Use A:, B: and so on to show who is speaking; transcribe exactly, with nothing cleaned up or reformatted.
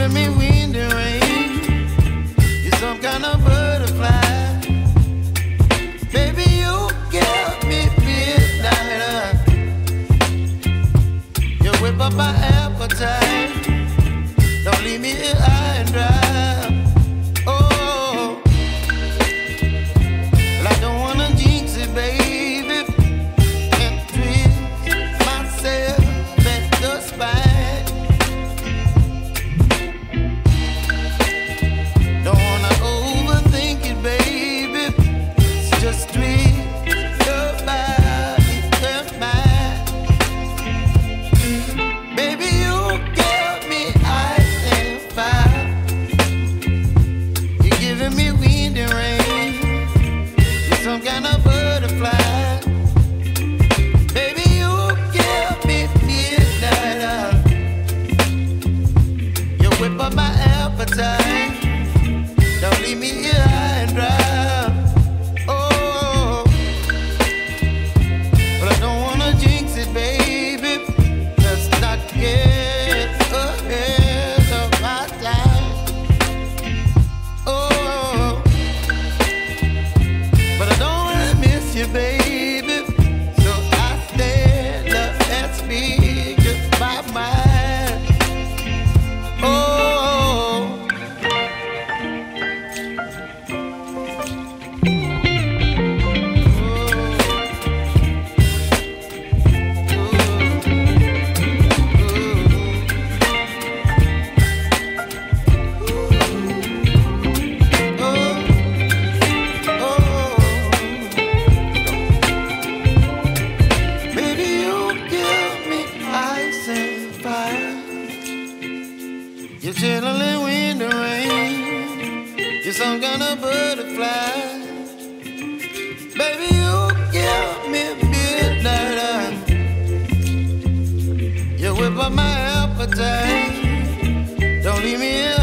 A: giving me wind and rain. You're some kind of butterfly. Baby, you give me midnight. You whip up my appetite. Don't leave me here high and dry. Oh, well, I don't wanna jinx it, baby, and twist myself at the spine. Don't wanna overthink it, baby. It's just twist your body and mine. Baby, you give me ice and fire. You're giving me wind and rain. You're some kind of butterfly. Baby, you give me midnight. You whip up my appetite. Don't leave me here high and dry. Oh, but I don't wanna jinx it, baby. Let's not get ahead of my time. Oh, but I don't wanna miss you, baby. So I stand up and speak just my mind. Oh. Baby, you give me ice and fire. You're chilling wind and rain. You're some kind of butterfly. Baby, you give me midnight. You whip up my appetite. Don't leave me here